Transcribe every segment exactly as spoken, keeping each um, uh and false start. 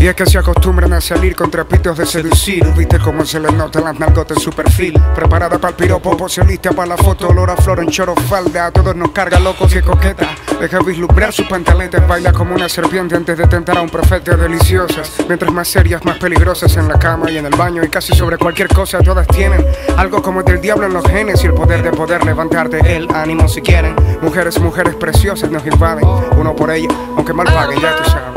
Y es que se acostumbran a salir con trapitos de seducir. Viste cómo se les nota las nalgotas en su perfil. Preparada para el piropo, posibilista para la foto. Olor a flor en choro falda, a todos nos carga locos y coqueta. Deja vislumbrar sus pantaletas, baila como una serpiente antes de tentar a un profeta. Deliciosas, mientras más serias, más peligrosas en la cama y en el baño. Y casi sobre cualquier cosa todas tienen algo como del diablo en los genes y el poder de poder levantarte el ánimo si quieren. Mujeres, mujeres preciosas nos invaden, uno por ella, aunque mal paguen, ya tú sabes.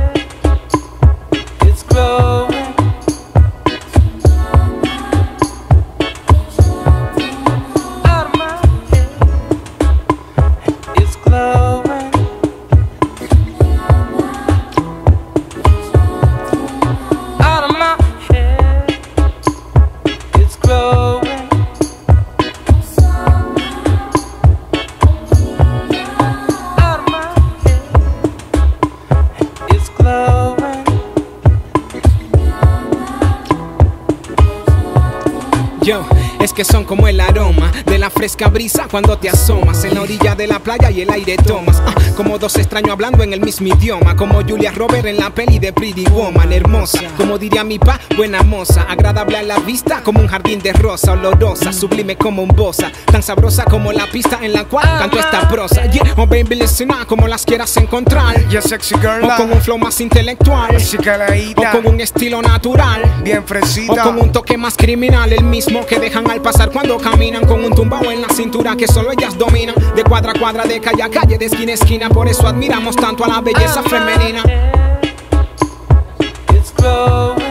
Yo, es que son como el aroma de la fresca brisa cuando te asomas en la orilla de la playa y el aire tomas. Ah, como dos extraños hablando en el mismo idioma, como Julia Roberts en la peli de Pretty Woman. Hermosa, como diría mi pa, buena moza, agradable a la vista como un jardín de rosa, olorosa, sublime como un bossa, tan sabrosa como la pista en la cual canto esta prosa. Yeah, oh baby listen up, como las quieras encontrar. Yeah, sexy girl, o con un flow más intelectual, o con un estilo natural, bien fresita, o con un toque más criminal, el mismo que dejan al pasar cuando caminan, con un tumbao en la cintura que solo ellas dominan, de cuadra a cuadra, de calle a calle, de esquina a esquina. Por eso admiramos tanto a la belleza femenina. It's